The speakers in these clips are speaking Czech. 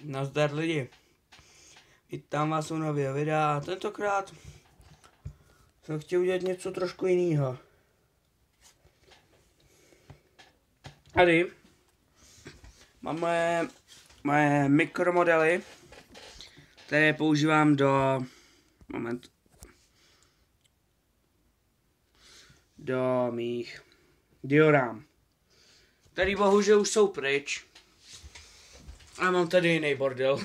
Nazdar lidi, vítám vás u nového videa a tentokrát jsem chtěl udělat něco trošku jiného. Tady máme moje mikromodely, které používám do mých diorám. Tady bohužel už jsou pryč. A mám tady jiný bordel.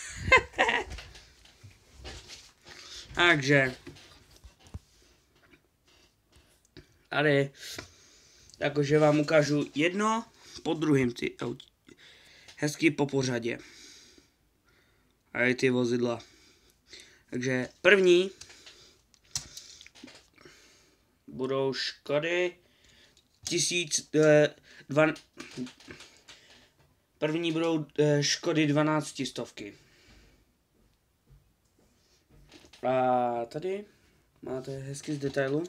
Takže tady jakože vám ukážu jedno po druhém ty hezky po pořadě. A ty vozidla. Takže první budou Škody První budou Škody 1200. A tady máte hezky z detailu.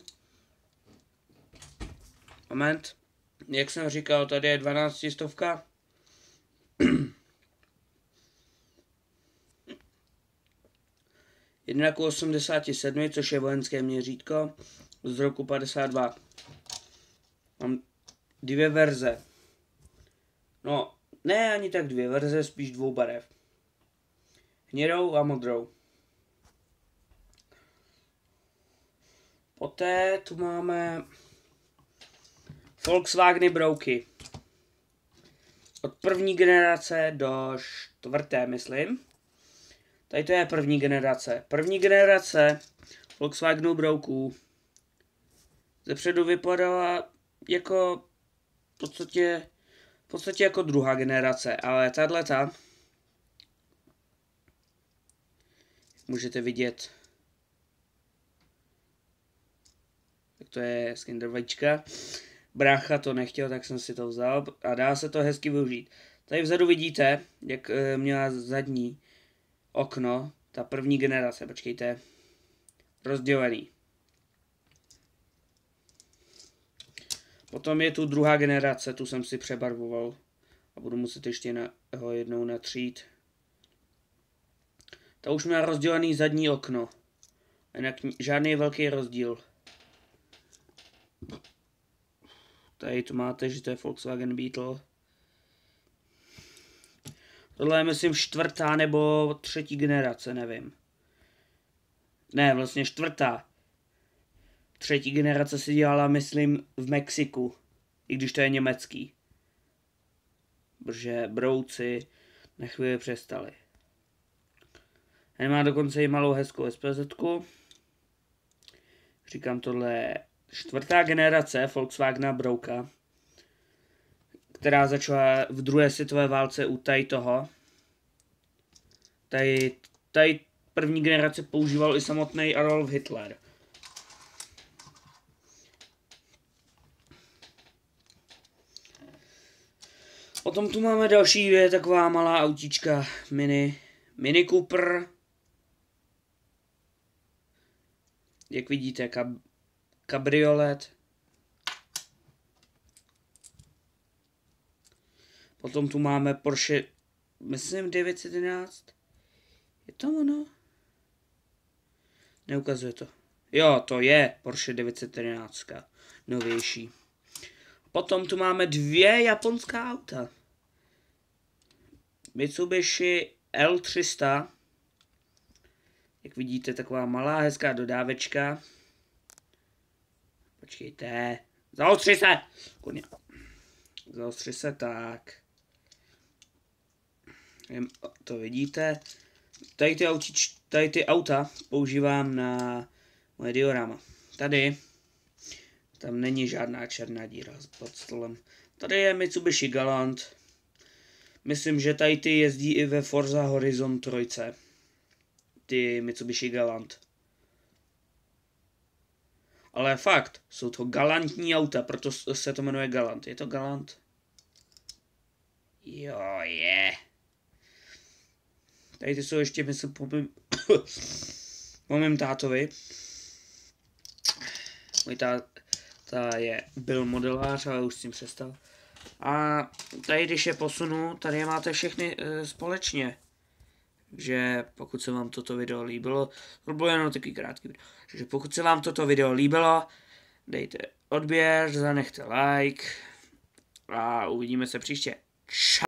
Moment. Jak jsem říkal, tady je 1200. Jednak 87, což je vojenské měřítko z roku 52. Mám dvě verze. No, ne ani tak dvě verze, spíš dvou barev. Hnědou a modrou. Poté tu máme Volkswageny brouky. Od první generace do čtvrté, myslím. Tady to je první generace. První generace Volkswagenů brouků zepředu vypadala jako v podstatě jako druhá generace, ale tato, můžete vidět, tak to je skindervačka. Brácha to nechtěl, tak jsem si to vzal a dá se to hezky využít. Tady vzadu vidíte, jak měla zadní okno, ta první generace, počkejte, rozdělený. Potom je tu druhá generace, tu jsem si přebarvoval a budu muset ještě ho jednou natřít. Ta už měla rozdělený zadní okno, jinak žádný velký rozdíl. Tady tu máte, že to je Volkswagen Beetle. Tohle je myslím čtvrtá nebo třetí generace, nevím. Ne, vlastně čtvrtá. Třetí generace se dělala, myslím, v Mexiku, i když to je německý. Protože brouci na chvíli přestali. Tady má dokonce i malou hezkou SPZ-ku. Říkám, tohle je čtvrtá generace Volkswagena brouka, která začala v druhé světové válce u toho. Tady první generace používal i samotný Adolf Hitler. Potom tu máme další dvě taková malá autíčka Mini Cooper. Jak vidíte, kabriolet. Potom tu máme Porsche, myslím 911. Je to ono? Neukazuje to. Jo, to je Porsche 911, novější. Potom tu máme dvě japonská auta. Mitsubishi L300. Jak vidíte, taková malá hezká dodávečka. Počkejte. Zaostři se! Zaostři se, tak. To vidíte. Tady ty auta používám na moje diorama. Tady. Tam není žádná černá díra pod stolem. Tady je Mitsubishi Galant. Myslím, že tady ty jezdí i ve Forza Horizon 3. Ty Mitsubishi Galant. Ale fakt, jsou to galantní auta, proto se to jmenuje Galant. Je to Galant? Jo, je. Tady ty jsou ještě, myslím, po mým tátovi. Můj táta byl modelář, ale už s tím přestal. A tady, když je posunu, tady je máte všechny společně. Takže pokud se vám toto video líbilo, to bylo jenom takový krátký video. Takže pokud se vám toto video líbilo, dejte odběr, zanechte like a uvidíme se příště. Čau.